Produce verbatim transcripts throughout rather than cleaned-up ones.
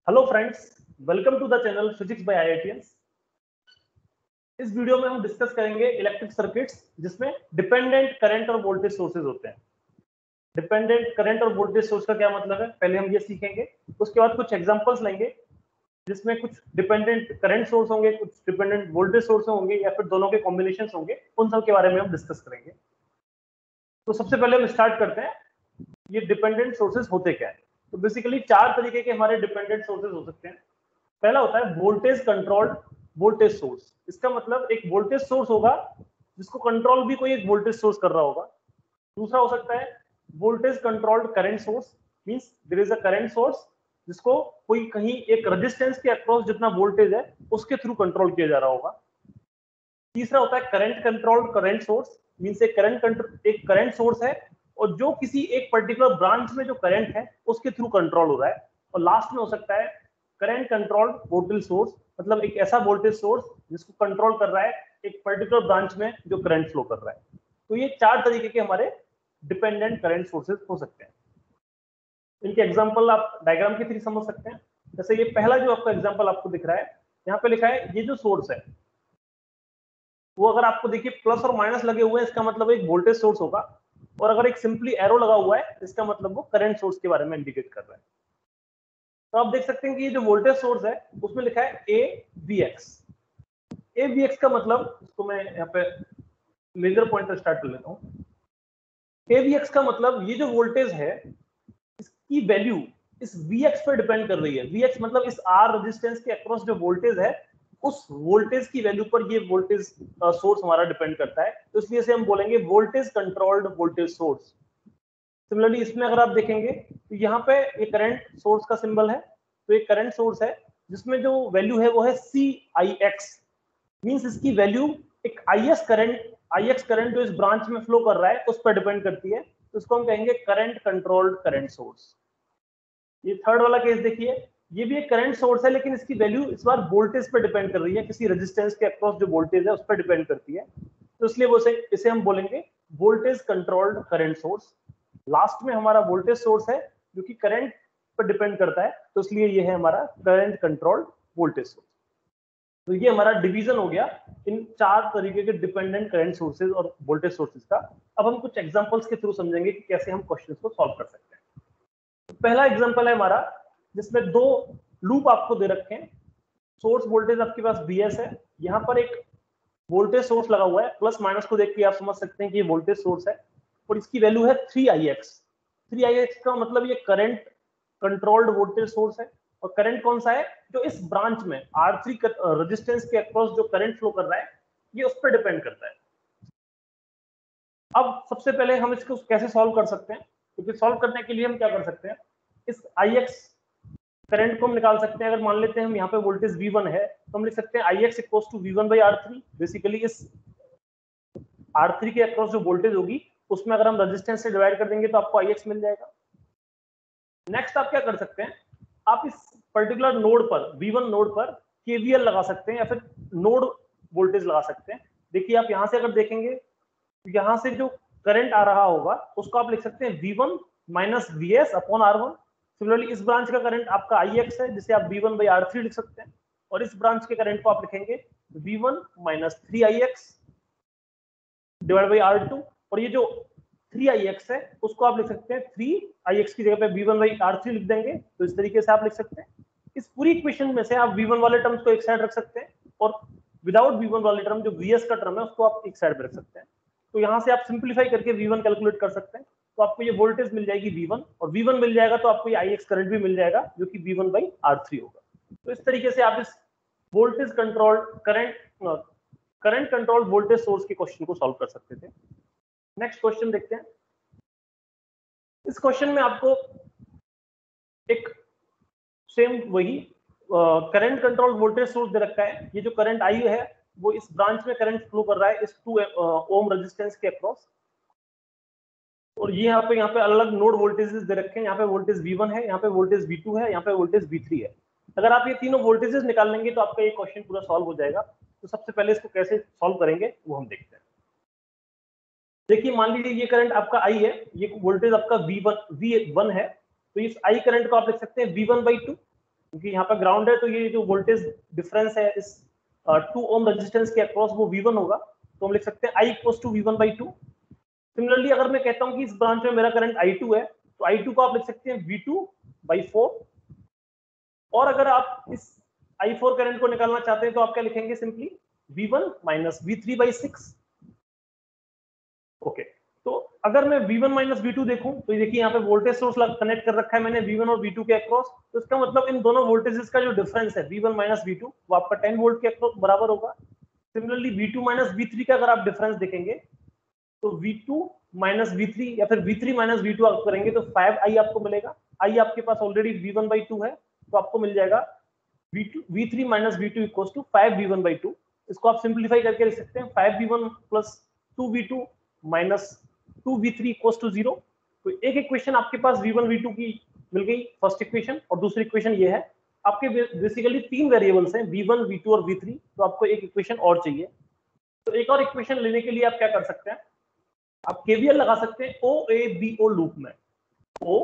Hello friends, welcome to the channel physics by IITians. इस video में हम discuss करेंगे इलेक्ट्रिक सर्किट्स जिसमें डिपेंडेंट करंट और वोल्टेज सोर्सेज होते हैं। डिपेंडेंट करंट और वोल्टेज सोर्स का क्या मतलब है, पहले हम ये सीखेंगे। उसके बाद कुछ एग्जांपल्स लेंगे जिसमें कुछ डिपेंडेंट करंट सोर्स होंगे, कुछ डिपेंडेंट वोल्टेज सोर्स होंगे या फिर दोनों के कॉम्बिनेशन होंगे। उन सब के बारे में हम डिस्कस करेंगे। तो सबसे पहले हम स्टार्ट करते हैं, ये डिपेंडेंट सोर्सेज होते क्या है। तो बेसिकली चार तरीके के हमारे डिपेंडेंट सोर्सेज हो सकते हैं। पहला होता है वोल्टेज कंट्रोल्ड वोल्टेज सोर्स। इसका मतलब एक वोल्टेज सोर्स होगा जिसको कंट्रोल भी कोई एक वोल्टेज सोर्स कर रहा होगा। दूसरा हो सकता है voltage controlled current source, means there is a current source जिसको कोई कहीं एक रेजिस्टेंस के अक्रॉस जितना वोल्टेज है उसके थ्रू कंट्रोल किया जा रहा होगा। तीसरा होता है current controlled current source, means एक करंट एक करंट सोर्स है और जो किसी एक पर्टिकुलर ब्रांच में जो करंट है उसके थ्रू कंट्रोल हो रहा है। और लास्ट में हो सकता है करंट कंट्रोल्ड वोल्टेज सोर्स, मतलब एक ऐसा वोल्टेज सोर्स जिसको कंट्रोल कर रहा है एक पर्टिकुलर ब्रांच में जो करंट फ्लो कर रहा है। तो ये चार तरीके के हमारे डिपेंडेंट करंट सोर्सेज हो सकते हैं। इनके एग्जांपल आप डायग्राम के थ्रू समझ सकते हैं। जैसे ये पहला जो आपका एग्जांपल आपको दिख रहा है, यहाँ पे लिखा है ये जो सोर्स है वो अगर आपको देखिए प्लस और माइनस लगे हुए हैं इसका मतलब एक वोल्टेज सोर्स होगा, और अगर एक सिंपली एरो लगा हुआ है इसका मतलब वो करंट सोर्स के बारे में इंडिकेट कर रहा है। तो आप देख सकते हैं कि ये जो वोल्टेज सोर्स है उसमें लिखा है A V X. A V X का मतलब, इसको मैं यहाँ पे लेजर पॉइंटर स्टार्ट कर लेता हूँ। ए वी एक्स का मतलब ये जो वोल्टेज है इसकी वैल्यू इस वी एक्स पर डिपेंड कर रही है। वी एक्स मतलब इस आर रेजिस्टेंस के अक्रॉस जो वोल्टेज है उस वोल्टेज की वैल्यू पर ये वोल्टेज सोर्स हमारा डिपेंड करता है। तो इसलिए से हम बोलेंगे voltage controlled voltage source. Similarly इसमें अगर आप देखेंगे तो यहाँ पे ये करंट सोर्स का सिंबल है। तो एक करंट सोर्स है जिसमें जो वैल्यू है वो है सी आई एक्स, मींस इसकी वैल्यू एक I S current I X current जो इस ब्रांच में फ्लो कर रहा है उस पर डिपेंड करती है। तो इसको हम कहेंगे करंट कंट्रोल्ड करंट सोर्स। ये थर्ड वाला केस देखिए, ये भी एक करंट सोर्स है लेकिन इसकी वैल्यू इस बार वोल्टेज पर डिपेंड कर रही है, किसी रेजिस्टेंस के अक्रॉस जो वोल्टेज है उस पर डिपेंड करती है। तो इसलिए वो से, इसे हम बोलेंगे voltage controlled current source. Last में हमारा वोल्टेज सोर्स है जो कि करंट पर डिपेंड करता है, तो इसलिए ये है हमारा करंट कंट्रोल्ड वोल्टेज सोर्स। तो ये हमारा डिवीजन हो गया इन चार तरीके के डिपेंडेंट करंट सोर्सेज और वोल्टेज सोर्सेज का। अब हम कुछ एग्जांपल्स के थ्रू समझेंगे कि कैसे हम क्वेश्चंस को सॉल्व कर सकते हैं। तो पहला एग्जांपल है हमारा जिसमें दो लूप आपको दे रखे हैं। सोर्स वोल्टेज आपके पास वी एस है, यहाँ पर एक वोल्टेज सोर्स लगा हुआ है। प्लस माइनस को देख के आप समझ सकते हैं कि ये वोल्टेज सोर्स है और इसकी वैल्यू है three I X. Three I X का मतलब ये करंट कंट्रोल्ड वोल्टेज सोर्स है। और करंट कौन सा है, जो इस ब्रांच में आर थ्री रेजिस्टेंस के अक्रॉस जो करंट फ्लो कर रहा है ये उस पर डिपेंड करता है। अब सबसे पहले हम इसको कैसे सॉल्व कर सकते हैं, क्योंकि तो सॉल्व करने के लिए हम क्या कर सकते हैं, इस आई एक्स करंट को हम निकाल सकते हैं। अगर मान लेते हैं हम यहाँ पे वोल्टेज वी वन है तो हम लिख सकते हैं I X equals to V one by R three. Basically इस आर थ्री के अक्रॉस जो वोल्टेज होगी उसमें अगर हम रेजिस्टेंस से डिवाइड कर देंगे तो आपको आई एक्स मिल जाएगा। नेक्स्ट आप क्या कर सकते हैं, आप इस पर्टिकुलर नोड पर वी वन नोड पर के वी एल लगा सकते हैं या फिर नोड वोल्टेज लगा सकते हैं। देखिए आप यहां से अगर देखेंगे तो यहां से जो करंट आ रहा होगा उसको आप लिख सकते हैं V one minus V S upon R one. Similarly इस ब्रांच का करंट आपका आई एक्स है जिसे आप V one by R three लिख सकते हैं, और इस ब्रांच के करंट को आप लिखेंगे V one minus three I X divide by R two. और ये जो थ्री आई एक्स है उसको आप लिख सकते हैं थ्री आई एक्स की जगह पे V one by R three लिख देंगे। तो इस तरीके से आप लिख सकते हैं। इस पूरी इक्वेशन में से आप वी वन वाले टर्म्स को एक साइड रख सकते हैं और विदाउट वी वन वाले टर्म जो वी एस का टर्म है उसको आप एक साइड में रख सकते हैं। तो यहां से आप सिंप्लीफाई करके वी वन कैलकुलेट कर सकते हैं। तो आपको ये वोल्टेज मिल जाएगी वी वन, और वी वन मिल जाएगा तो आपको ये आई एक्स करंट भी मिल जाएगा जो कि V one by R three होगा। तो इस तरीके से आप इस voltage control current current control voltage source के क्वेश्चन को सॉल्व कर सकते थे। नेक्स्ट क्वेश्चन देखते हैं। इस क्वेश्चन में आपको एक सेम वही करंट कंट्रोल वोल्टेज सोर्स दे रखा है। ये जो करंट आई है वो इस ब्रांच में करंट फ्लो कर रहा है इस टू ओम रेजिस्टेंस के अक्रॉस, और ये यहाँ पे यहाँ पे अलग अलग नोड वोल्टेजेस दे रखे हैं। यहाँ पे वोल्टेज वी वन है, यहाँ पे वोल्टेज वी टू है, यहाँ पे वोल्टेज वी थ्री है। अगर आप ये तीनों वोल्टेजेस निकाल लेंगे तो आपका ये क्वेश्चन पूरा सॉल्व हो जाएगा। तो सबसे पहले इसको कैसे सॉल्व करेंगे वो हम देखते हैं। देखिए मान लीजिए ये करंट आपका आई है, ये वोल्टेज आपका वी वन वी वन है, तो इस आई करंट को आप लिख सकते हैं वी वन बाई टू। क्योंकि यहाँ पे ग्राउंड है तो ये जो वोल्टेज डिफरेंस है इस टू ओम रेजिस्टेंस के अक्रॉस वो वी वन होगा, तो हम लिख सकते हैं I equals to V one by two. Similarly अगर मैं कहता हूँ कि इस ब्रांच में मेरा करंट आई टू है, तो आई टू को आप लिख सकते हैं वी टू बाई फोर। और अगर आप इस आई फोर करंट को निकालना चाहते हैं तो आप क्या लिखेंगे, simply V one minus V three by six. Okay, तो अगर मैं V one minus V two देखूं तो देखिए यहाँ पे वोल्टेज सोर्स कनेक्ट कर रखा है मैंने वी वन और वी टू के अक्रॉस, तो इसका मतलब इन दोनों वोल्टेजेस का जो डिफरेंस है V one minus V two वो आपका टेन वोल्ट के अक्रॉस बराबर होगा। Similarly V two minus V three का अगर आप डिफरेंस देखेंगे तो V two minus V three या फिर V three minus V two आप करेंगे तो फाइव आई आपको मिलेगा। आई आपके पास already V one by two है, तो आपको मिल जाएगा V two V three minus V two equal to five V one by two. इसको आप सिंप्लीफाई करके लिख सकते हैं five V one plus two V two minus two V three equal to zero. तो एक इक्वेशन आपके पास वी वन वी टू की मिल गई फर्स्ट इक्वेशन, और दूसरी इक्वेशन ये है। आपके बेसिकली तीन वेरिएबल्स हैं वी वन वी टू और वी थ्री, तो आपको एक इक्वेशन और चाहिए। तो एक और इक्वेशन लेने के लिए आप क्या कर सकते हैं, आप केवीएल लगा सकते हैं ओ ए बी ओ लूप में। ओ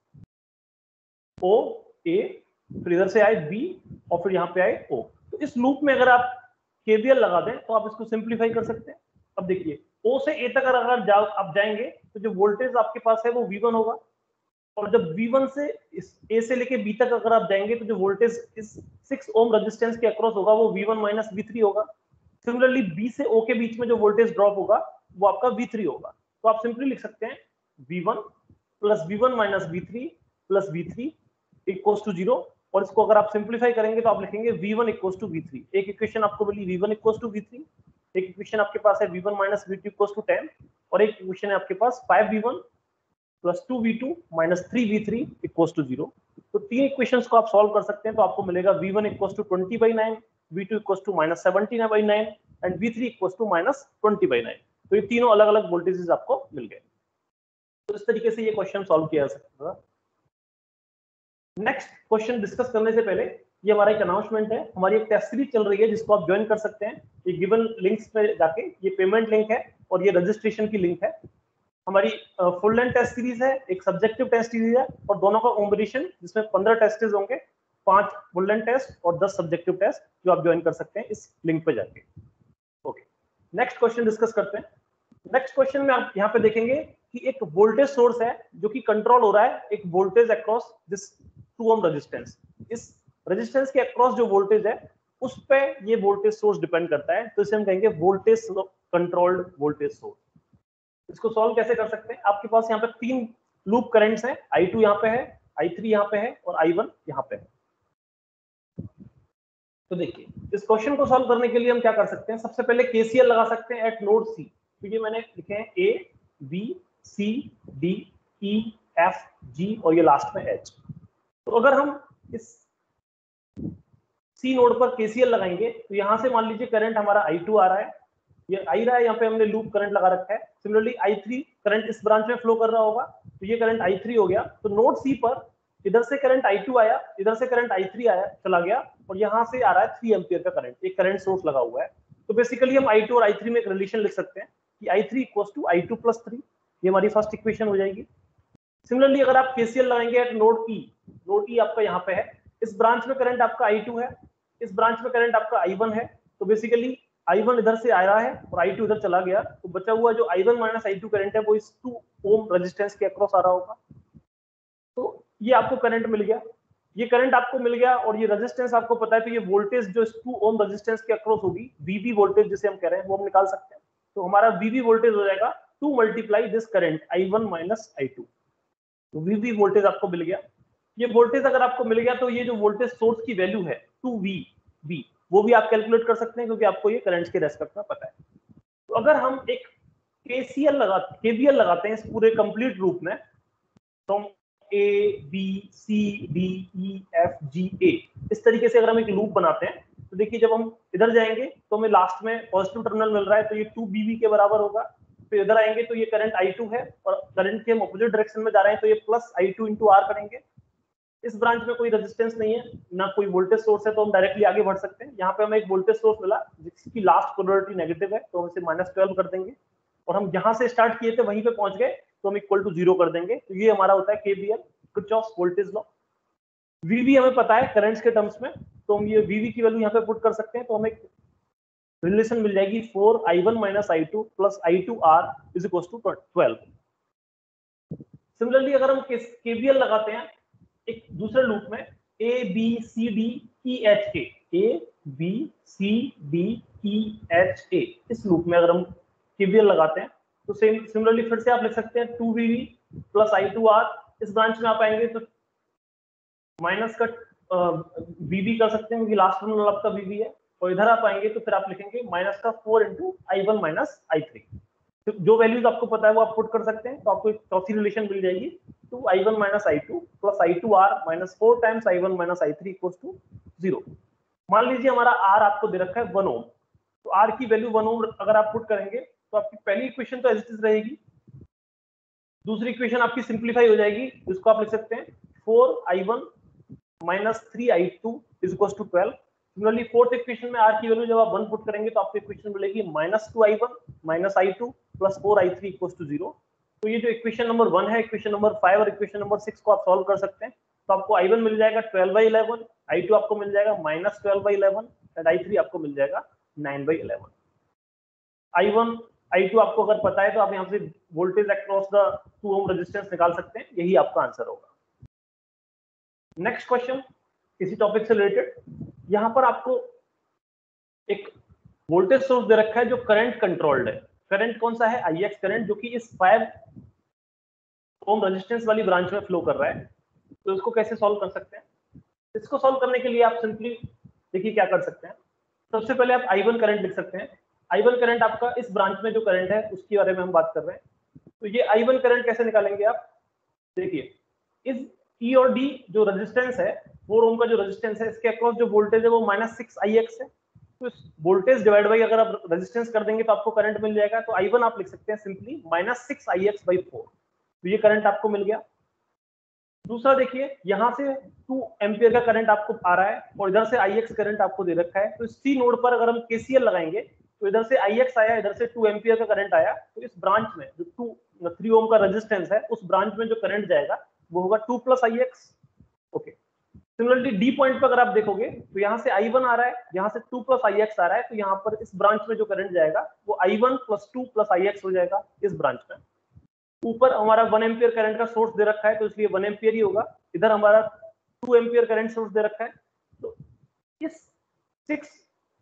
ओ ए फिर इधर से आए बी और फिर यहाँ पे आए ओ। तो इस लूप में अगर आप केवीएल लगा दें तो आप इसको सिंप्लीफाई कर सकते हैं। अब देखिए ओ से ए तक अगर जा, आप जाएंगे तो जो वोल्टेज आपके पास है वो वी वन होगा, और जब वी वन से इस ए से लेके बी तक अगर आप जाएंगे तो जो वोल्टेज इस सिक्स ओम रेजिस्टेंस के अक्रॉस होगा वो V one minus V three होगा। सिमिलरली बी से ओ के बीच में जो वोल्टेज ड्रॉप होगा वो आपका वी थ्री होगा। तो आप सिंपली लिख सकते हैं V one plus V one minus V three plus V three equals to zero, और इसको अगर आप सिंप्लीफाई करेंगे तो आप लिखेंगे V one equals to V three. एक इक्वेशन आपको मिली V one equals to V three, एक इक्वेशन आपके पास है V one minus V two equals to ten, और एक इक्वेशन है आपके पास five V one plus two V two minus three V three equals to zero. तो तीन इक्वेशंस को आप सॉल्व कर सकते हैं, तो आपको मिलेगा V one equals to twenty by nine, V two equals to minus seventeen by nine and V three equals to minus twenty by nine. तो ये तीनों अलग अलग वोल्टेजेस आपको मिल गए। तो इस तरीके से ये क्वेश्चन सॉल्व किया जा सकता था। नेक्स्ट क्वेश्चन डिस्कस करने से पहले ये हमारा एक अनाउंसमेंट है, हमारी एक टेस्ट सीरीज चल रही है जिसको आप ज्वाइन कर सकते हैं। ये गिवन लिंक्स पे जाके, ये पेमेंट लिंक है और ये रजिस्ट्रेशन की लिंक है। हमारी फुल लेंथ टेस्ट सीरीज है, एक सब्जेक्टिव टेस्ट सीरीज है, और दोनों का कॉम्बिनेशन जिसमें पंद्रह टेस्टेज होंगे, पांच फुल लेंथ टेस्ट और दस सब्जेक्टिव टेस्ट, जो आप ज्वाइन कर सकते हैं इस लिंक पे जाके। ओके, नेक्स्ट क्वेश्चन डिस्कस करते हैं। नेक्स्ट क्वेश्चन में आप यहाँ पे देखेंगे कि एक वोल्टेज सोर्स है जो कि कंट्रोल हो रहा है एक voltage across this two ohm resistance. इस रेजिस्टेंस के अक्रॉस जो वोल्टेज है उस पे ये वोल्टेज सोर्स डिपेंड करता है, तो इसे हम कहेंगे वोल्टेज कंट्रोल्ड वोल्टेज सोर्स। इसको सॉल्व कैसे कर सकते हैं, आपके पास यहाँ पे तीन लूप करंट्स हैं, आई टू यहाँ पे है, आई थ्री यहाँ पे है और आई वन यहाँ पे है। तो देखिए इस क्वेश्चन को सॉल्व करने के लिए हम क्या कर सकते हैं, सबसे पहले केसीएल लगा सकते हैं एट नोड सी। तो ये मैंने लिखे हैं A B C D E F G और ये लास्ट में एच। तो अगर हम इस सी नोड पर केसीएल लगाएंगे तो यहां से मान लीजिए करंट हमारा आई टू आ रहा है, ये आई रहा है, यहाँ पे हमने लूप करंट लगा रखा है। सिमिलरली आई थ्री करंट इस ब्रांच में फ्लो कर रहा होगा, तो ये करंट आई थ्री हो गया। तो नोड सी पर इधर से करंट आई टू आया, इधर से करंट आई थ्री आया चला गया, और यहाँ से आ रहा है थ्री एम्पियर का करंट, एक करंट सोर्स लगा हुआ है। तो बेसिकली हम आई टू और आई थ्री में एक रिलेशन लिख सकते हैं कि I three equals to I two plus three, ये हमारी फर्स्ट इक्वेशन हो जाएगी। सिमिलरली अगर आप केसीएल लगाएंगे at node E, node E आपका यहाँ पे है, इस ब्रांच में करंट आपका आई टू है, इस ब्रांच में करंट आपका आई वन है। तो बेसिकली आई वन इधर से आ रहा है और आई टू इधर चला गया, तो बचा हुआ जो I one minus I two current है वो इस टू ओम रेजिस्टेंस के अक्रॉस आ रहा होगा। तो ये आपको करंट मिल गया, ये करंट आपको मिल गया, और ये रेजिस्टेंस आपको पता है, तो ये वोल्टेज जो इस टू ओम रेजिस्टेंस के अक्रॉस होगी, वीवी वोल्टेज जिसे हम कह रहे हैं, वो हम निकाल सकते हैं। तो हमारा वीवी वोल्टेज हो जाएगा two multiply this current I one minus I two. तो वीवी वोल्टेज आपको मिल गया। ये वोल्टेज अगर आपको मिल गया तो ये जो वोल्टेज सोर्स की वैल्यू है टू वी वी, वो भी आप कैलकुलेट कर सकते हैं क्योंकि आपको ये करंट्स के रेस्पेक्ट में पता है। तो अगर हम एक केसीएल लगा केवीएल लगाते हैं इस पूरे कंप्लीट लूप में, from A B C D E F G A, इस तरीके से अगर हम एक लूप बनाते हैं तो देखिए जब हम इधर जाएंगे तो हमें लास्ट में पॉजिटिव टर्मिनल मिल रहा है, तो ये टू बीवी के बराबर होगा। फिर इधर आएंगे तो ये करंट आई टू है और करंट के हम ऑपोजिट डायरेक्शन में जा रहे हैं, तो ये plus I two into R करेंगे। इस ब्रांच में कोई रेजिस्टेंस नहीं है ना कोई वोल्टेज सोर्स है, तो हम डायरेक्टली आगे बढ़ सकते हैं। यहाँ पे हमें एक वोल्टेज सोर्स मिला जिसकी लास्ट पोलैरिटी नेगेटिव है, तो हम इसे माइनस ट्वेल्व कर देंगे, और हम जहां से स्टार्ट किए थे वहीं पे पहुंच गए, तो हम इक्वल टू जीरो कर देंगे। तो ये हमारा होता है KVL, Kirchhoff's voltage law. VV हमें पता है करंट्स के टर्म्स में, तो हम ये वीवी की वैल्यू यहाँ पे पुट कर सकते हैं, तो हमें रिलेशन मिल जाएगी four I one minus I two plus I two R is equal to twelve. Similarly अगर हम केवीएल लगाते हैं एक दूसरे लूप में, A B C D E H A, A B C D E H A, इस loop में अगर हम केवीएल लगाते हैं तो सेम सिमिलरली फिर से आप लिख सकते हैं two V V plus I two R. इस ब्रांच में आप आएंगे तो माइनस का वीवी कर सकते हैं क्योंकि लास्ट टर्मिनल आपका वीवी है, और इधर आप आएंगे तो फिर आप लिखेंगे माइनस का four into I one minus I three. तो जो वैल्यूज आपको पता है वो आप पुट कर सकते हैं, तो आपको एक चौथी रिलेशन मिल जाएगी two I one minus I two plus I two R minus four times I one minus I three equals to zero. मान लीजिए हमारा आर आपको दे रखा है वन ओम, तो आर की वैल्यू वन ओम अगर आप पुट करेंगे तो आपकी पहली इक्वेशन तो एज इट इज रहेगी, दूसरी इक्वेशन आपकी सिंप्लीफाई हो जाएगी, जिसको आप लिख सकते हैं four I one minus three I two is equals to twelve. Similarly fourth equation में आर की वैल्यू जब आप वन पुट करेंगे तो आपको इक्वेशन मिलेगी minus two I one minus I two plus four I three equals to zero. तो ये जो इक्वेशन नंबर वन है, इक्वेशन नंबर फाइव और इक्वेशन नंबर सिक्स को आप सॉल्व कर सकते हैं, तो आपको आई वन मिल जाएगा twelve by eleven, I two आपको मिल जाएगा minus twelve by eleven and I three आपको मिल जाएगा nine by eleven. I one I two आपको अगर पता है तो आप यहाँ से voltage across the two ohm resistance निकाल सकते हैं, यही आपका आंसर होगा। नेक्स्ट क्वेश्चन इसी टॉपिक से रिलेटेड, यहां पर आपको एक वोल्टेज सोर्स दे रखा है जो करंट कंट्रोल्ड है। करंट कौन सा है? आई एक्स करंट, जो कि इस फाइव ओम रेजिस्टेंस वाली ब्रांच में फ्लो कर रहा है। तो इसको कैसे सॉल्व कर सकते हैं? इसको सॉल्व करने के लिए आप सिंपली देखिए क्या कर सकते हैं। सबसे पहले आप आई वन करंट लिख सकते हैं। आई वन करंट आपका इस ब्रांच में जो करंट है उसके बारे में हम बात कर रहे हैं। तो ये आई वन करंट कैसे निकालेंगे आप? देखिए, इस ई और डी जो रेजिस्टेंस है, फोर ओम का जो रेजिस्टेंस है, इसके अक्रॉस जो वोल्टेज है वो माइनस सिक्स आई एक्स है। तो इस वोल्टेज डिवाइड बाई अगर आप रेजिस्टेंस कर देंगे तो आपको करंट मिल जाएगा। तो आई वन आप लिख सकते हैं simply minus six I X by four. तो ये करंट आपको मिल गया। दूसरा देखिए, यहां से टू एम्पियर का करंट आपको आ रहा है और इधर से आई एक्स करंट आपको दे रखा है। तो सी नोड पर अगर हम केसीएल लगाएंगे तो इधर से आई एक्स आया, इधर से टू एम्पियर का करंट आया, तो इस ब्रांच में जो टू थ्री ओम का रेजिस्टेंस है उस ब्रांच में जो करंट जाएगा वो होगा two plus I X. Okay, similarly D point पर अगर आप देखोगे तो यहाँ से आई वन आ रहा है, यहाँ से टू प्लस आई एक्स आ रहा है, तो यहाँ पर इस ब्रांच में जो करंट जाएगा वो I one plus two plus I X हो जाएगा इस ब्रांच में। ऊपर हमारा वन एम्पियर करंट का सोर्स दे रखा है तो इसलिए वन एम्पियर ही होगा। इधर हमारा टू एम्पियर करंट सोर्स दे रखा है, तो इस six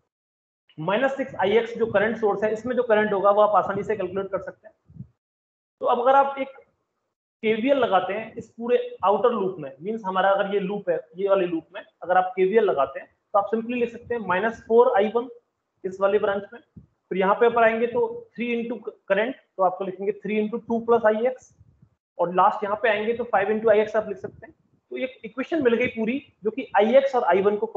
minus six I X जो करंट सोर्स है इसमें जो करंट होगा वो आप आसानी से कैलकुलेट कर सकते हैं। तो अब अगर आप एक केवीएल लगाते हैं इस पूरे आउटर लूप में, मींस हमारा अगर ये लूप है, ये वाले लूप में अगर आप केवीएल लगाते हैं तो आप सिंपली लिख सकते हैं माइनस फोर आई वन इस वाले ब्रांच में, फिर यहाँ पे ऊपर आएंगे तो थ्री इंटू करंट, तो आपको लिखेंगे three into two plus I X, और लास्ट यहाँ पे आएंगे तो फाइव इंटू आई एक्स आप लिख सकते हैं। तो ये इक्वेशन मिल गई पूरी जो कि आई एक्स और आई वन को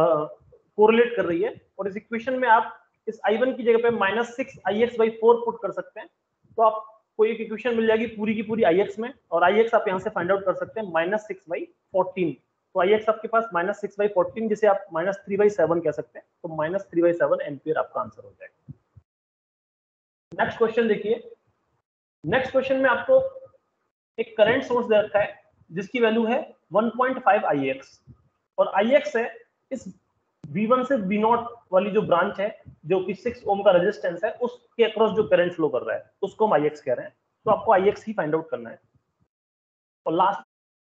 कोरिलेट कर रही है, और इस इक्वेशन में आप इस आई वन की जगह पे minus six I X by four put कर सकते हैं, तो आप को एक इक्वेशन मिल जाएगी पूरी की पूरी आई एक्स में, और आई एक्स आप यहाँ से फाइंड आउट कर सकते हैं माइनस सिक्स बाई फोर्टीन। तो आई एक्स आपके पास माइनस सिक्स बाई फोर्टीन, जिसे आप माइनस थ्री बाई सेवन कह सकते हैं, तो minus three by seven ampere आपका आंसर हो जाएगा। नेक्स्ट क्वेश्चन देखिए, नेक्स्ट क्वेश्चन में आपको एक करंट सोर्स दे रखा है जिसकी वैल्यू है one point five I X, और आई एक्स है इस वी वन से वी नॉट वाली जो ब्रांच है जो कि सिक्स ओम का रेजिस्टेंस है उसके अक्रॉस जो करंट फ्लो कर रहा है उसको हम आई एक्स कह रहे हैं। तो आपको आई एक्स ही फाइंड आउट करना है। और लास्ट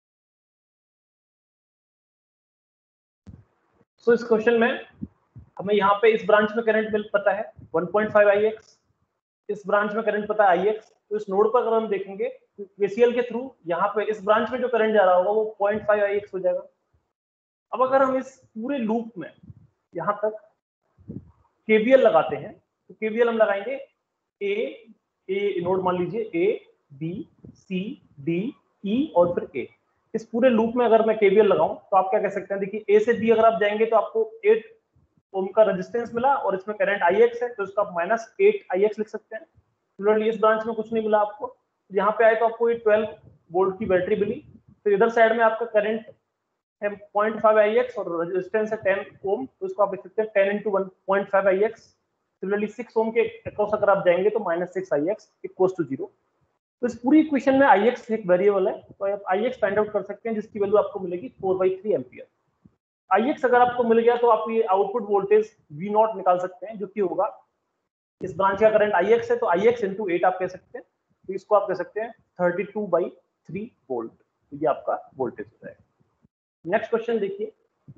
सो इस क्वेश्चन में हमें यहाँ पे इस ब्रांच में करंट मिल पता है one point five I X, इस ब्रांच में करंट पता है आई एक्स। तो इस नोड पर अगर हम देखेंगे केसीएल के थ्रू यहाँ पे इस ब्रांच में जो करंट जा रहा होगा वो पॉइंट फाइव आई एक्स हो जाएगा। अब अगर हम इस पूरे लूप में यहाँ तक केवीएल लगाते हैं तो केवीएल हम लगाएंगे ए ए नोड मान लीजिए ए बी सी डी ई और फिर ए। इस पूरे लूप में अगर मैं केवीएल लगाऊं तो आप क्या कह सकते हैं? देखिए, ए से बी अगर आप जाएंगे तो आपको एट ओम का रेजिस्टेंस मिला और इसमें करंट आई एक्स है, तो इसका आप माइनस एट आई एक्स लिख सकते हैं। सिमिलरली इस ब्रांच में कुछ नहीं मिला आपको, यहाँ पे आए तो आपको ये ट्वेल्व वोल्ट की बैटरी मिली। तो इधर साइड में आपका करंट है पॉइंट फाइव आई एक्स और रेजिस्टेंस है टेन ओम, तो इसको आप लिख सकते हैं ten into one point five I X. Similarly six ohm के अक्रॉस अगर आप जाएंगे तो minus six I X equals to zero. तो इस पूरी इक्वेशन में आई एक्स एक वेरिएबल है, तो आप आई एक्स फाइंड आउट कर सकते हैं जिसकी वैल्यू आपको मिलेगी four by three ampere. I X अगर आपको मिल गया तो आप ये आउटपुट वोल्टेज वी नॉट निकाल सकते हैं, जो कि होगा, इस ब्रांच का करंट आई एक्स है तो आई एक्स इंटू एट आप कह सकते हैं, तो इसको आप कह सकते हैं thirty two by three volt, तो ये आपका वोल्टेज हो जाएगा। नेक्स्ट क्वेश्चन देखिए।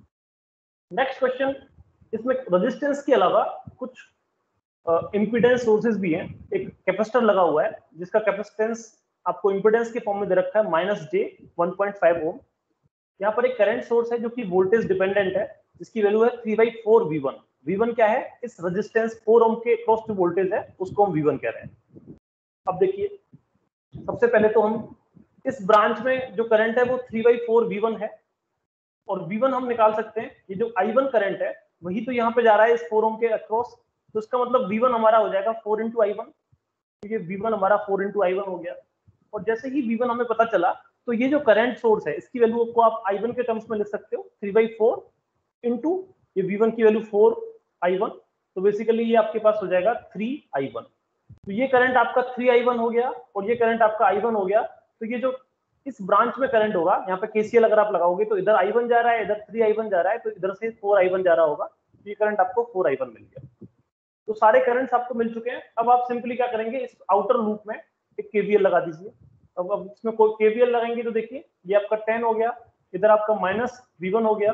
नेक्स्ट क्वेश्चन, इसमें रेजिस्टेंस के अलावा कुछ इंपीडेंस सोर्सेज भी हैं। एक कैपेसिटर लगा हुआ है जिसका कैपेसिटेंस आपको इंपीडेंस के फॉर्म में दे रखा है minus J one point five ohm. यहाँ पर एक करंट सोर्स है जो कि वोल्टेज डिपेंडेंट है, जिसकी वैल्यू है three by four V one. V one क्या है, इस रेजिस्टेंस फोर ओम के क्रॉस जो वोल्टेज है उसको हम वी वन कह रहे हैं। अब देखिए, सबसे पहले तो हम इस ब्रांच में जो करंट है वो three by four V one है, और वी वन हम निकाल सकते हैं, ये जो आई वन करंट है वही तो यहाँ पे जा रहा है इस फोर ओम के अक्रॉस, तो इसका मतलब वी वन हमारा हो जाएगा फोर इंटू आई वन, तो ये वी वन हमारा फोर इंटू आई वन हो गया। और जैसे ही वी वन हमें पता चला, तो ये जो करंट सोर्स है इसकी वैल्यू को आप आई वन के टर्म्स में लिख सकते हो, थ्री बाई फोर इंटू ये वी वन की वैल्यू फोर आई वन, तो बेसिकली ये आपके पास हो जाएगा थ्री आई वन। तो ये करंट आपका थ्री आई वन हो गया और ये करंट आपका आई वन हो गया। तो ये जो इस ब्रांच में करंट होगा, यहाँ पे केसीएल अगर आप लगाओगे तो इधर आई वन जा रहा है, इधर थ्री आई वन जा रहा है, तो इधर से फोर आई वन जा रहा होगा, तो ये करंट आपको फोर आई वन मिल गया। तो सारे करंट्स आपको मिल चुके हैं। अब आप सिंपली क्या करेंगे, इस आउटर लूप में एक केवीएल लगा दीजिए। अब अब इसमें कोई केवीएल लगाएंगे तो देखिए ये आपका टेन हो गया, इधर आपका माइनस वी वन हो गया।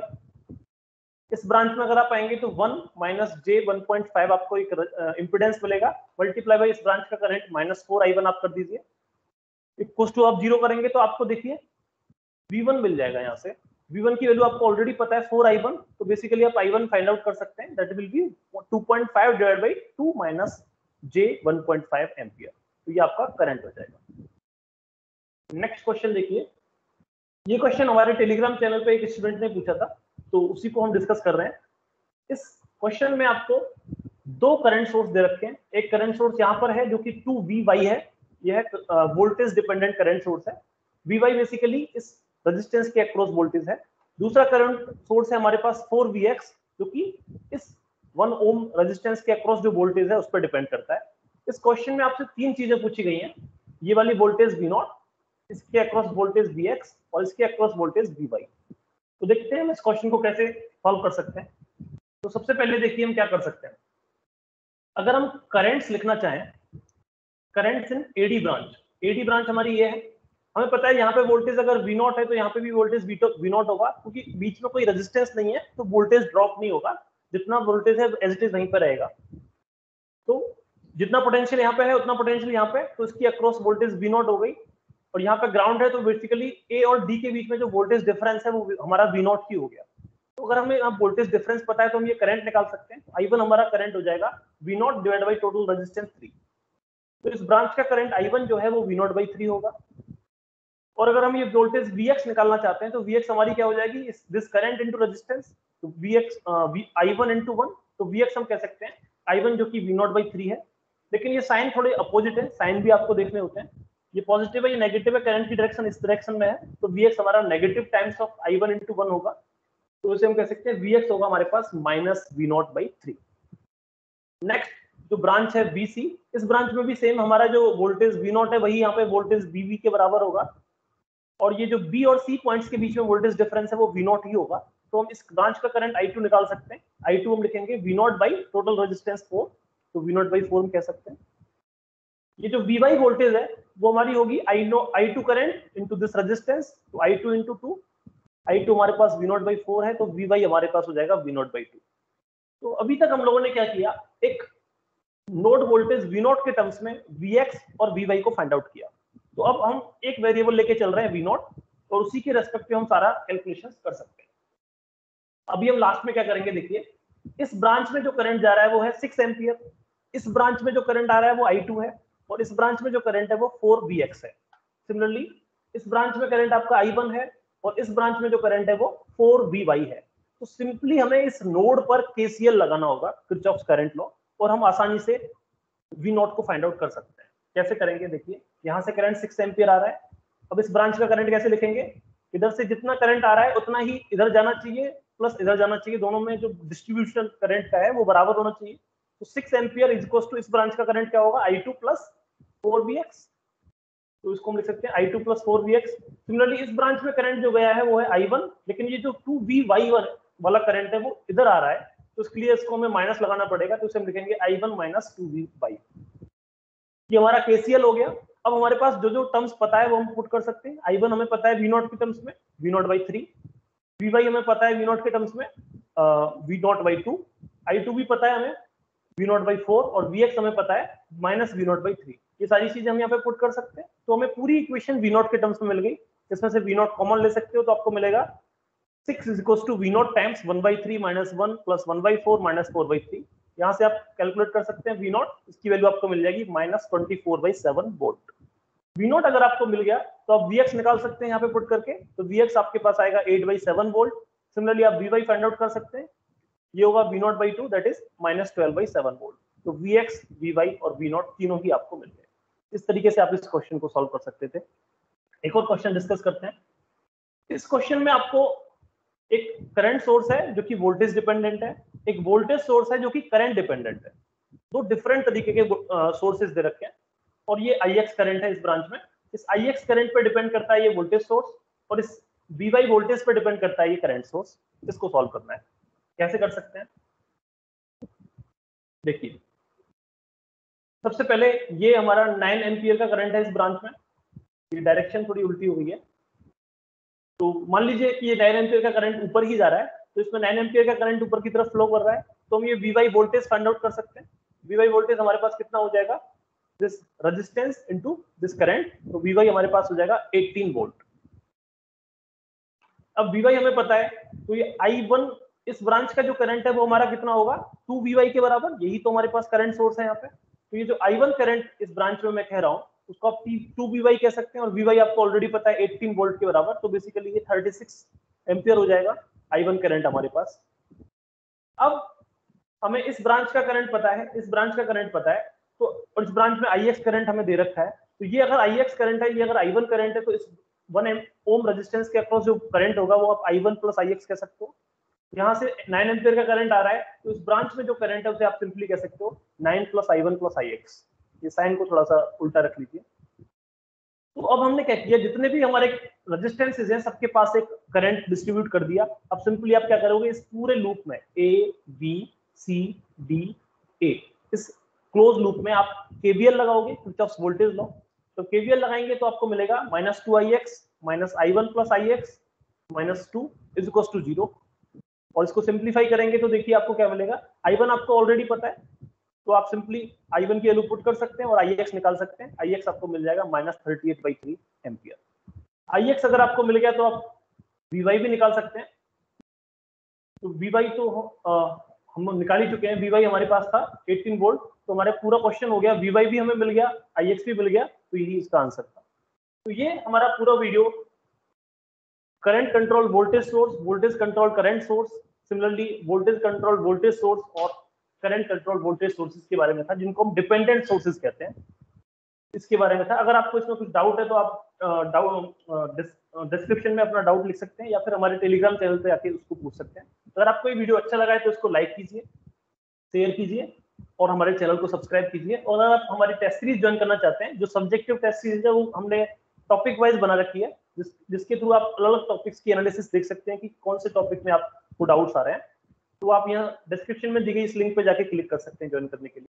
इस ब्रांच में अगर आप आएंगे तो one minus J one point five आपको एक इंपिडेंस मिलेगा, मल्टीप्लाई बाय इस ब्रांच का current minus four I one आप कर दीजिए, इक्वल टू आप जीरो करेंगे तो आपको देखिए वी वन मिल जाएगा। यहाँ से वी वन की वैल्यू आपको ऑलरेडी पता है फोर आई वन, तो बेसिकली आप आई वन फाइंड आउट कर सकते हैं, that will be two point five divide by two minus J one point five ampere, तो ये आपका करंट हो जाएगा। नेक्स्ट क्वेश्चन देखिए, ये क्वेश्चन हमारे टेलीग्राम चैनल पे एक स्टूडेंट ने पूछा था, तो उसी को हम डिस्कस कर रहे हैं। इस क्वेश्चन में आपको दो करंट सोर्स दे रखे हैं। एक करंट सोर्स यहाँ पर है जो कि टू वी वाई है, यह वोल्टेज डिपेंडेंट करंट सोर्स है। वी वाई बेसिकली इस रेजिस्टेंस के अक्रॉस वोल्टेज है। दूसरा करंट सोर्स है हमारे पास फोर वी एक्स, जो कि इस वन ओम रेजिस्टेंस के अक्रॉस जो वोल्टेज है उस पर डिपेंड करता है। इस क्वेश्चन में आपसे तीन चीजें पूछी गई हैं, ये वाली वोल्टेज वी नॉट, इसके अक्रॉस वोल्टेज वी एक्स और इसके अक्रॉस वोल्टेज वी वाई। तो देखते हैं हम इस क्वेश्चन को कैसे सॉल्व कर सकते हैं। तो सबसे पहले देखिए हम क्या कर सकते हैं। अगर हम करंट्स लिखना चाहें, currents in AD branch, AD branch हमारी ये है, हमें पता है यहाँ पे वोल्टेज अगर वी नॉट है तो यहाँ पे भी वोल्टेज वी नॉट होगा, क्योंकि बीच में कोई रेजिस्टेंस नहीं है तो वोल्टेज ड्रॉप नहीं होगा, जितना वोल्टेज है एज इट इज वहीं पर रहेगा। तो जितना पोटेंशियल यहाँ पे है उतना पोटेंशियल यहाँ पे, तो इसकी अक्रॉस वोल्टेज वी नॉट हो गई। और यहाँ पे ग्राउंड है तो बेसिकली ए और डी के बीच में जो वोल्टेज डिफरेंस है वो हमारा वी नॉट की हो गया। तो अगर हमें यहाँ वोल्टेज डिफरेंस पता है तो हम ये करंट निकाल सकते हैं। आई वन हमारा करंट हो जाएगा V naught divide by total resistance three. तो इस ब्रांच का करंट आई वन जो है वो वी नॉट बाई थ्री होगा। और अगर हम ये वोल्टेज वी एक्स निकालना चाहते हैं तो वी एक्स हमारी क्या हो जाएगी, इस दिस करंट इनटू रेजिस्टेंस, तो V X I one into one, तो वी एक्स हम कह सकते हैं आई वन जो कि वी नॉट बाई थ्री है। लेकिन ये साइन थोड़े अपोजिट है, साइन भी आपको देखने होते हैं, ये पॉजिटिव है ये नेगेटिव है, करंट की डायरेक्शन इस डायरेक्शन में है, तो वी एक्स हमारा negative times of I one into one होगा। तो इसे हम कह सकते हैं वी एक्स होगा हमारे पास minus V not by three. Next जो ब्रांच है बी सी, इस ब्रांच में भी सेम हमारा जो वोल्टेज वी नॉट है वही यहाँ पे वोल्टेज बी वी के बराबर होगा, और ये जो बी और सी पॉइंट्स के बीच में वोल्टेज डिफरेंस है वो वी नॉट ही होगा। तो हम इस ब्रांच का करंट आई टू निकाल सकते हैं। आई टू हम लिखेंगे V not by total resistance four, तो वी नॉट बाई फोर हम कह सकते हैं। ये जो वी वाई वोल्टेज है वो हमारी होगी I know I two current into this resistance, तो I two into two, I two हमारे पास वी नॉट बाई फोर है, तो वी वाई हमारे पास हो जाएगा वी नॉट बाई टू। तो अभी तक हम लोगों ने क्या किया, एक नोड वोल्टेज वी नॉट के टर्म्स में वी एक्स और वी वाई को फाइंड आउट किया। तो अब हम एक वेरिएबल लेके चल रहे हैं वी नॉट, और उसी के रेस्पेक्ट पे हम सारा कैलकुलेशन कर सकते हैं। अभी हम लास्ट में क्या करेंगे, देखिए इस ब्रांच में जो करंट जा रहा है वो है सिक्स एम्पियर, इस ब्रांच में जो करंट आ रहा है वो आई टू है, और इस ब्रांच में जो करंट है वो फोर वी एक्स है। सिमिलरली इस ब्रांच में करंट आपका आई वन है, और इस ब्रांच में जो करंट है वो फोर वी वाई है। तो सिंपली हमें इस नोड पर केसीएल लगाना होगा, किरचॉफ्स करंट लॉ, और हम आसानी से वी नॉट को फाइंड आउट कर सकते हैं। कैसे करेंगे, देखिए यहाँ से करंट सिक्स एम्पियर आ रहा है, अब इस ब्रांच का करंट कैसे लिखेंगे, इधर से जितना करंट आ रहा है उतना ही इधर जाना चाहिए प्लस इधर जाना चाहिए, दोनों में जो डिस्ट्रीब्यूशन करंट का है वो बराबर होना चाहिए। तो six ampere is equal to इस ब्रांच का करंट क्या होगा, I two plus four V X. तो इसको हम लिख सकते हैं I two plus four V X. Similarly इस ब्रांच में करंट जो गया है वो है आई वन, लेकिन ये जो टू वी वाई वाला करंट है वो इधर आ रहा है, तो इसके लिए इसको हमें माइनस लगाना पड़ेगा, तो इसे हम लिखेंगे I one minus two V Y. ये हमारा केसीएल हो गया। अब हमारे पास जो जो टर्म्स पता है वो हम पुट कर सकते हैं। आई वन हमें पता है वी नॉट के टर्म्स में V not by three, V Y हमें पता है वी नॉट के टर्म्स में V not by two, I two भी पता है हमें वी नॉट बाई फोर, और वी एक्स हमें पता है minus V not by three. ये सारी चीजें हम यहाँ पे पुट कर सकते हैं, तो हमें पूरी इक्वेशन वी नॉट के टर्म्स में मिल गई। इसमें से वी नॉट कॉमन ले सकते हो तो आपको मिलेगा six is equal to V naught times one by three minus one plus one by four minus four by three. यहाँ से आप कैलकुलेट कर सकते हैं वी नॉट, इसकी वैल्यू आपको मिल जाएगी minus twenty four by seven volt. V naught अगर आपको मिल गया तो आप वी एक्स निकाल सकते हैं यहाँ पे पुट करके, तो वी एक्स आपके पास आएगा eight by seven volt. Similarly आप वी वाई फाइंड आउट कर सकते हैं, ये होगा V not by two that is minus twelve by seven volt. तो वी एक्स, वी वाई और वी नॉट तीनों ही आपको मिल गए। इस तरीके से आप इस क्वेश्चन को सॉल्व कर सकते थे। एक और क्वेश्चन डिस्कस करते हैं। इस क्वेश्चन में आपको एक करंट सोर्स है जो कि वोल्टेज डिपेंडेंट है, एक वोल्टेज सोर्स है जो कि करंट डिपेंडेंट है। दो डिफरेंट तरीके के सोर्सेज दे रखे हैं, और ये आई एक्स करंट है इस ब्रांच में। इस आई एक्स करंट पे डिपेंड करता है ये वोल्टेज सोर्स, और इस वी वाई वोल्टेज पे डिपेंड करता है ये करंट सोर्स। इसको सॉल्व करना है। कैसे कर सकते हैं देखिए, सबसे पहले ये हमारा नाइन एम्पियर का करंट है इस ब्रांच में। ये डायरेक्शन थोड़ी उल्टी हो गई है, तो मान लीजिए कि ये नाइन एम्पियर का करंट ऊपर ही जा रहा है, तो इसमें नाइन एम्पियर का करंट ऊपर की तरफ फ्लो कर रहा है, तो हम ये V Y voltage find out कर सकते हैं। वी वाई वोल्टेज हमारे पास कितना हो जाएगा, this resistance into this current, तो वी वाई हमारे पास हो जाएगा एटीन वोल्ट। अब वी वाई हमें पता है, तो ये आई वन इस ब्रांच का जो करंट है वो हमारा कितना होगा, टू वी वाई के बराबर। यही तो हमारे पास करंट सोर्स है यहाँ पे। तो ये जो आई वन करंट इस ब्रांच में मैं कह रहा हूँ उसको आप टू वी वाई कह सकते हैं, और वी वाई आपको ऑलरेडी पता है एटीन वोल्ट के बराबर, तो बेसिकली ये थर्टी सिक्स एम्पियर हो जाएगा आई वन करंट हमारे पास। अब हमें इस ब्रांच का करंट पता है, इस ब्रांच का करंट पता है, तो और इस ब्रांच में आई एक्स करंट हमें दे रखा है, तो ये अगर आई एक्स करंट है, ये अगर आई वन करंट है, तो इस वन ओम रेजिस्टेंस के अक्रॉस जो करंट होगा वो आप I one plus I X कह सकते हो। यहाँ से नाइन एम्पियर का करंट आ रहा है, तो इस ब्रांच में जो करंट है उसे आप सिंपली कह सकते हो nine plus I one plus I X. ये साइन को थोड़ा सा उल्टा रख लीजिए। तो अब हमने क्या किया, जितने भी हमारे रेजिस्टेंसेज हैं सबके पास एक करंट डिस्ट्रीब्यूट कर दिया। अब सिंपली आप क्या करोगे, इस पूरे लूप में A B C D A, इस क्लोज लूप में आप केवीएल लगाओगे, किरचॉफ्स वोल्टेज लॉ। तो केवीएल लगाएंगे तो आपको मिलेगा minus two I X minus I one plus I X minus two is equal to zero. और इसको सिंप्लीफाई करेंगे तो देखिए आपको क्या मिलेगा, आई वन आपको ऑलरेडी पता है, तो आप सिंपली आई वन की वैल्यू पुट कर सकते हैं और आई एक्स निकाल सकते हैं। आई एक्स आपको मिल जाएगा minus thirty eight by three ampere. I X अगर आपको मिल गया तो आप वी वाई भी निकाल सकते हैं। तो वी वाई तो आ, हम निकाल ही चुके हैं, वी वाई हमारे पास था एटीन वोल्ट, तो हमारे पूरा क्वेश्चन हो गया, वी वाई भी हमें मिल गया, आई एक्स भी मिल गया, तो यही इसका आंसर था। तो ये हमारा पूरा video current control voltage source, voltage control current source, similarly voltage control voltage source और करंट कंट्रोल वोल्टेज सोर्सेज के बारे में था, जिनको हम डिपेंडेंट सोर्सेज कहते हैं, इसके बारे में था। अगर आपको इसमें कुछ डाउट है तो आप डाउट डिस्क्रिप्शन में अपना डाउट लिख सकते हैं, या फिर हमारे टेलीग्राम चैनल पे आके उसको पूछ सकते हैं। अगर आपको ये वीडियो अच्छा लगा है तो इसको लाइक कीजिए, शेयर कीजिए और हमारे चैनल को सब्सक्राइब कीजिए। और अगर आप हमारी टेस्ट सीरीज ज्वाइन करना चाहते हैं, जो सब्जेक्टिव टेस्ट सीरीज है वो हमने टॉपिक वाइज बना रखी है, जिस, जिसके थ्रू आप अलग अलग टॉपिक्स की एनालिसिस देख सकते हैं कि कौन से टॉपिक में आपको डाउट्स आ रहे हैं। तो आप यहाँ डिस्क्रिप्शन में दी गई इस लिंक पे जाके क्लिक कर सकते हैं ज्वाइन करने के लिए।